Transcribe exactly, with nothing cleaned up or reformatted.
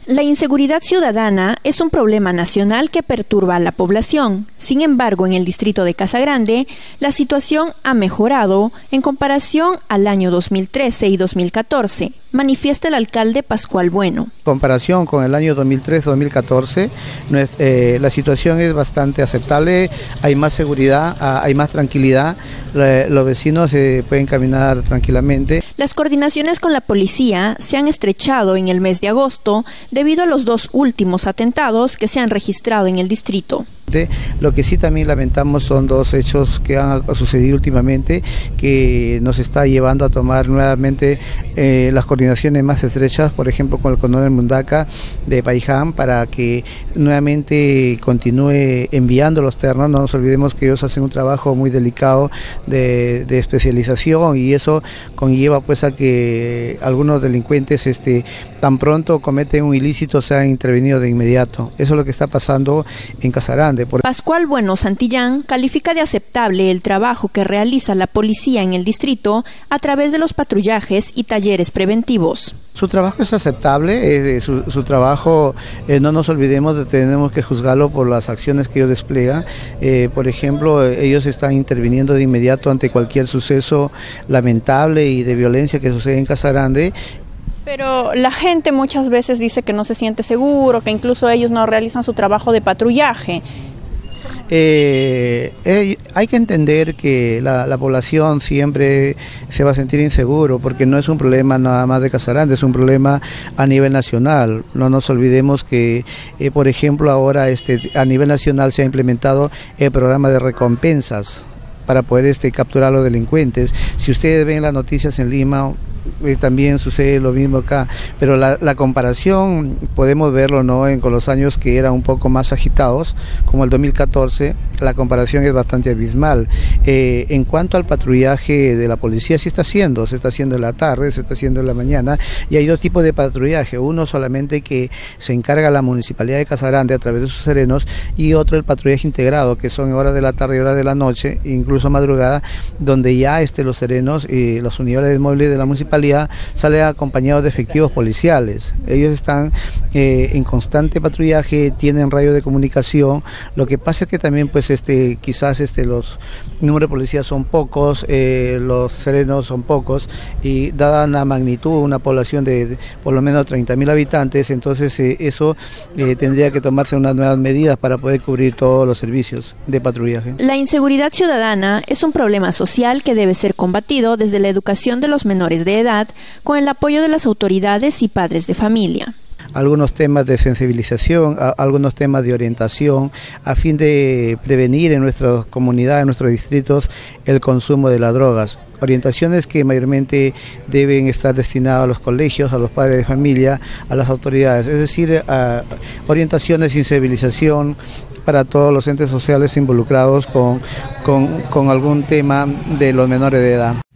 La inseguridad ciudadana es un problema nacional que perturba a la población. Sin embargo, en el distrito de Casagrande, la situación ha mejorado en comparación al año dos mil trece y dos mil catorce, manifiesta el alcalde Pascual Bueno. En comparación con el año dos mil trece dos mil catorce, eh, la situación es bastante aceptable, hay más seguridad, hay más tranquilidad, los vecinos eh, pueden caminar tranquilamente. Las coordinaciones con la policía se han estrechado en el mes de agosto debido a los dos últimos atentados que se han registrado en el distrito. Lo que sí también lamentamos son dos hechos que han sucedido últimamente, que nos está llevando a tomar nuevamente eh, las coordinaciones más estrechas, por ejemplo con el coronel Mundaca de Paiján, para que nuevamente continúe enviando los ternos. No nos olvidemos que ellos hacen un trabajo muy delicado de, de especialización, y eso conlleva pues a que algunos delincuentes este, tan pronto cometen un ilícito sean intervenidos de inmediato. Eso es lo que está pasando en Casagrande. Pascual Bueno Santillán califica de aceptable el trabajo que realiza la policía en el distrito a través de los patrullajes y talleres preventivos. Su trabajo es aceptable, eh, su, su trabajo, eh, no nos olvidemos de tenemos que juzgarlo por las acciones que ellos despliegan. Eh, por ejemplo, ellos están interviniendo de inmediato ante cualquier suceso lamentable y de violencia que sucede en Casagrande. Pero la gente muchas veces dice que no se siente seguro, que incluso ellos no realizan su trabajo de patrullaje. Eh, eh, hay que entender que la, la población siempre se va a sentir inseguro, porque no es un problema nada más de Casagrande, es un problema a nivel nacional. No nos olvidemos que, eh, por ejemplo, ahora este, a nivel nacional se ha implementado el programa de recompensas para poder este, capturar a los delincuentes. Si ustedes ven las noticias en Lima, Eh, también sucede lo mismo acá, pero la, la comparación podemos verlo, ¿no?, en, con los años que eran un poco más agitados, como el dos mil catorce, la comparación es bastante abismal. Eh, en cuanto al patrullaje de la policía, sí está haciendo, se está haciendo en la tarde, se está haciendo en la mañana, y hay dos tipos de patrullaje, uno solamente que se encarga la Municipalidad de Casagrande a través de sus serenos, y otro el patrullaje integrado, que son horas de la tarde y horas de la noche, incluso madrugada, donde ya este, los serenos y las unidades móviles de la Municipalidad sale acompañados de efectivos policiales. Ellos están eh, en constante patrullaje, tienen radio de comunicación. Lo que pasa es que también pues este quizás este los números de policías son pocos, eh, los serenos son pocos, y dada la magnitud, una población de, de por lo menos treinta mil habitantes, entonces eh, eso eh, tendría que tomarse unas nuevas medidas para poder cubrir todos los servicios de patrullaje. La inseguridad ciudadana es un problema social que debe ser combatido desde la educación de los menores de edad, con el apoyo de las autoridades y padres de familia. Algunos temas de sensibilización, a, algunos temas de orientación, a fin de prevenir en nuestra comunidad, en nuestros distritos, el consumo de las drogas. Orientaciones que mayormente deben estar destinadas a los colegios, a los padres de familia, a las autoridades, es decir, a orientaciones y sensibilización para todos los entes sociales involucrados con, con, con algún tema de los menores de edad.